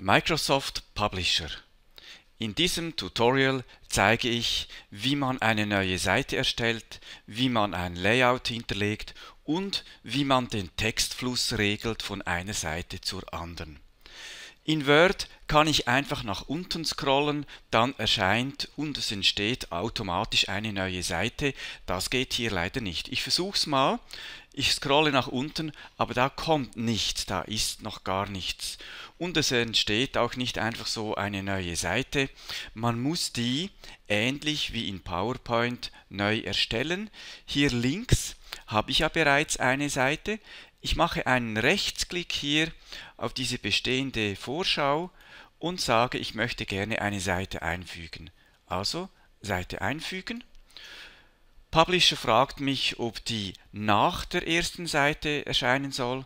Microsoft Publisher. In diesem Tutorial zeige ich, wie man eine neue Seite erstellt, wie man ein Layout hinterlegt und wie man den Textfluss regelt von einer Seite zur anderen. In Word kann ich einfach nach unten scrollen, dann erscheint und es entsteht automatisch eine neue Seite. Das geht hier leider nicht. Ich versuche es mal. Ich scrolle nach unten, aber da kommt nichts, da ist noch gar nichts. Und es entsteht auch nicht einfach so eine neue Seite. Man muss die, ähnlich wie in PowerPoint, neu erstellen. Hier links habe ich ja bereits eine Seite. Ich mache einen Rechtsklick hier auf diese bestehende Vorschau und sage, ich möchte gerne eine Seite einfügen. Also Seite einfügen. Publisher fragt mich, ob die nach der ersten Seite erscheinen soll.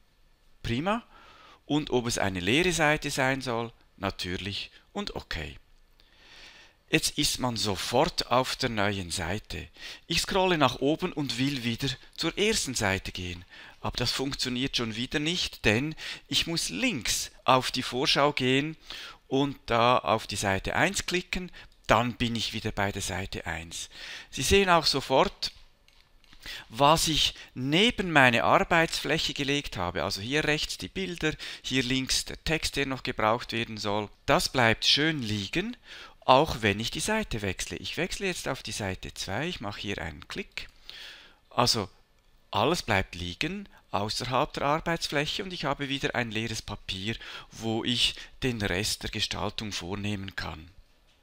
Prima. Und ob es eine leere Seite sein soll. Natürlich und okay. Jetzt ist man sofort auf der neuen Seite. Ich scrolle nach oben und will wieder zur ersten Seite gehen. Aber das funktioniert schon wieder nicht, denn ich muss links auf die Vorschau gehen und da auf die Seite 1 klicken. Dann bin ich wieder bei der Seite 1. Sie sehen auch sofort, was ich neben meine Arbeitsfläche gelegt habe. Also hier rechts die Bilder, hier links der Text, der noch gebraucht werden soll. Das bleibt schön liegen, auch wenn ich die Seite wechsle. Ich wechsle jetzt auf die Seite 2, ich mache hier einen Klick. Also alles bleibt liegen außerhalb der Arbeitsfläche und ich habe wieder ein leeres Papier, wo ich den Rest der Gestaltung vornehmen kann.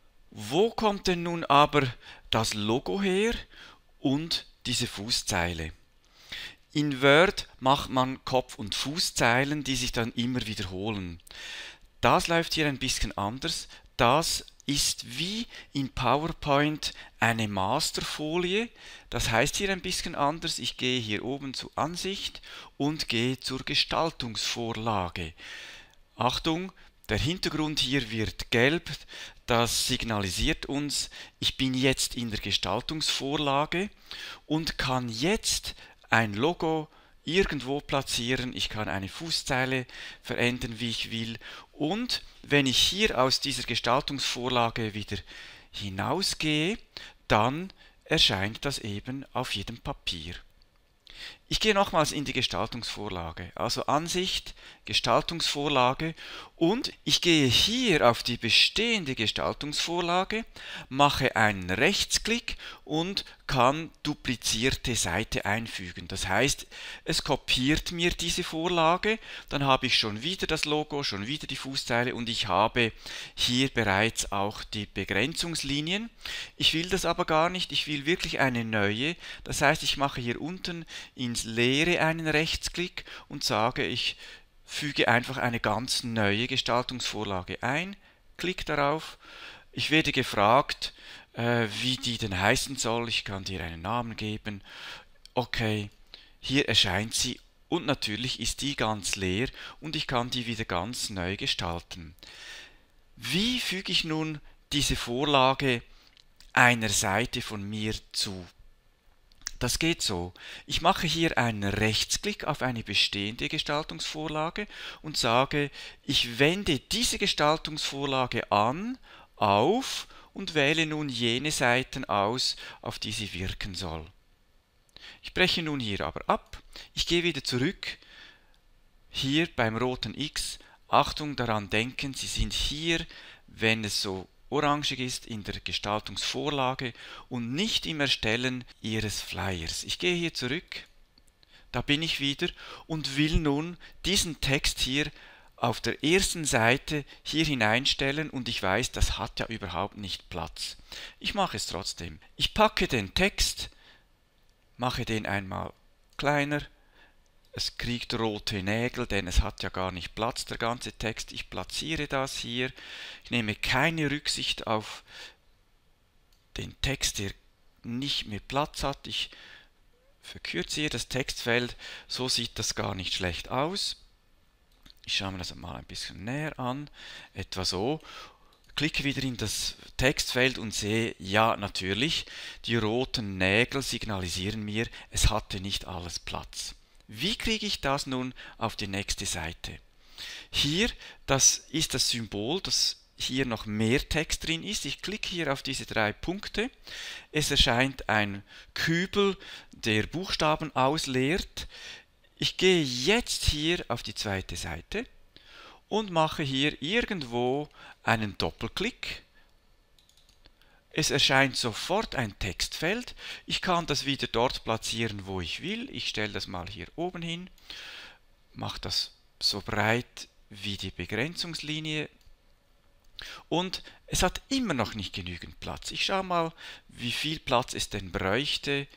Wo kommt denn nun aber das Logo her und diese Fußzeile? In Word macht man Kopf- und Fußzeilen, die sich dann immer wiederholen. Das läuft hier ein bisschen anders. Das ist wie in PowerPoint eine Masterfolie. Das heißt hier ein bisschen anders. Ich gehe hier oben zu Ansicht und gehe zur Gestaltungsvorlage. Achtung! Der Hintergrund hier wird gelb, das signalisiert uns, ich bin jetzt in der Gestaltungsvorlage und kann jetzt ein Logo irgendwo platzieren, ich kann eine Fußzeile verändern, wie ich will, und wenn ich hier aus dieser Gestaltungsvorlage wieder hinausgehe, dann erscheint das eben auf jedem Papier. Ich gehe nochmals in die Gestaltungsvorlage, also Ansicht, Gestaltungsvorlage und ich gehe hier auf die bestehende Gestaltungsvorlage, mache einen Rechtsklick und kann duplizierte Seite einfügen. Das heißt, es kopiert mir diese Vorlage, dann habe ich schon wieder das Logo, schon wieder die Fußzeile und ich habe hier bereits auch die Begrenzungslinien. Ich will das aber gar nicht, ich will wirklich eine neue, das heißt, ich mache hier unten ins Leere einen Rechtsklick und sage, ich füge einfach eine ganz neue Gestaltungsvorlage ein, klick darauf, ich werde gefragt, wie die denn heißen soll, ich kann dir einen Namen geben, okay, hier erscheint sie und natürlich ist die ganz leer und ich kann die wieder ganz neu gestalten. Wie füge ich nun diese Vorlage einer Seite von mir zu? Das geht so. Ich mache hier einen Rechtsklick auf eine bestehende Gestaltungsvorlage und sage, ich wende diese Gestaltungsvorlage an, auf und wähle nun jene Seiten aus, auf die sie wirken soll. Ich breche nun hier aber ab. Ich gehe wieder zurück. Hier beim roten X. Achtung, daran denken, Sie sind hier, wenn es so orangig ist, in der Gestaltungsvorlage und nicht im Erstellen Ihres Flyers. Ich gehe hier zurück, da bin ich wieder und will nun diesen Text hier auf der ersten Seite hier hineinstellen und ich weiß, das hat ja überhaupt nicht Platz. Ich mache es trotzdem. Ich packe den Text, mache den einmal kleiner. Es kriegt rote Nägel, denn es hat ja gar nicht Platz, der ganze Text. Ich platziere das hier. Ich nehme keine Rücksicht auf den Text, der nicht mehr Platz hat. Ich verkürze hier das Textfeld. So sieht das gar nicht schlecht aus. Ich schaue mir das mal ein bisschen näher an. Etwa so. Klicke wieder in das Textfeld und sehe, ja natürlich, die roten Nägel signalisieren mir, es hatte nicht alles Platz. Wie kriege ich das nun auf die nächste Seite? Hier, das ist das Symbol, dass hier noch mehr Text drin ist. Ich klicke hier auf diese 3 Punkte. Es erscheint ein Kübel, der Buchstaben ausleert. Ich gehe jetzt hier auf die zweite Seite und mache hier irgendwo einen Doppelklick. Es erscheint sofort ein Textfeld. Ich kann das wieder dort platzieren, wo ich will. Ich stelle das mal hier oben hin, mache das so breit wie die Begrenzungslinie. Und es hat immer noch nicht genügend Platz. Ich schaue mal, wie viel Platz es denn bräuchte.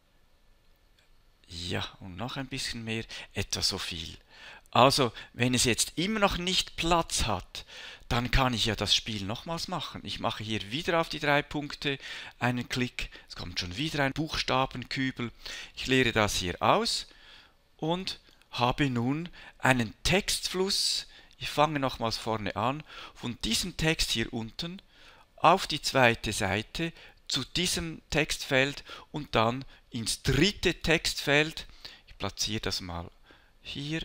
Ja, und noch ein bisschen mehr, etwa so viel. Also, wenn es jetzt immer noch nicht Platz hat, dann kann ich ja das Spiel nochmals machen. Ich mache hier wieder auf die 3 Punkte einen Klick. Es kommt schon wieder ein Buchstabenkübel. Ich leere das hier aus und habe nun einen Textfluss. Ich fange nochmals vorne an, von diesem Text hier unten auf die zweite Seite zu diesem Textfeld und dann ins dritte Textfeld. Ich platziere das mal hier,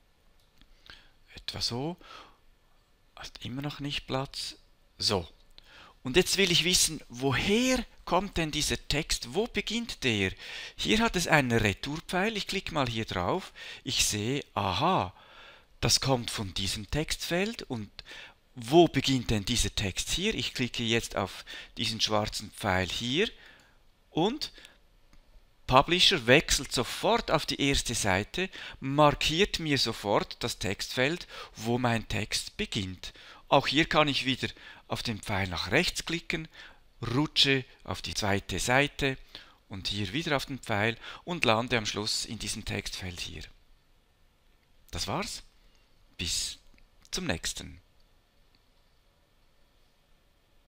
etwa so. Hat immer noch nicht Platz. So. Und jetzt will ich wissen, woher kommt denn dieser Text? Wo beginnt der? Hier hat es einen Retourpfeil. Ich klicke mal hier drauf. Ich sehe, aha, das kommt von diesem Textfeld. Und wo beginnt denn dieser Text hier? Ich klicke jetzt auf diesen schwarzen Pfeil hier und Publisher wechselt sofort auf die erste Seite, markiert mir sofort das Textfeld, wo mein Text beginnt. Auch hier kann ich wieder auf den Pfeil nach rechts klicken, rutsche auf die zweite Seite und hier wieder auf den Pfeil und lande am Schluss in diesem Textfeld hier. Das war's. Bis zum nächsten.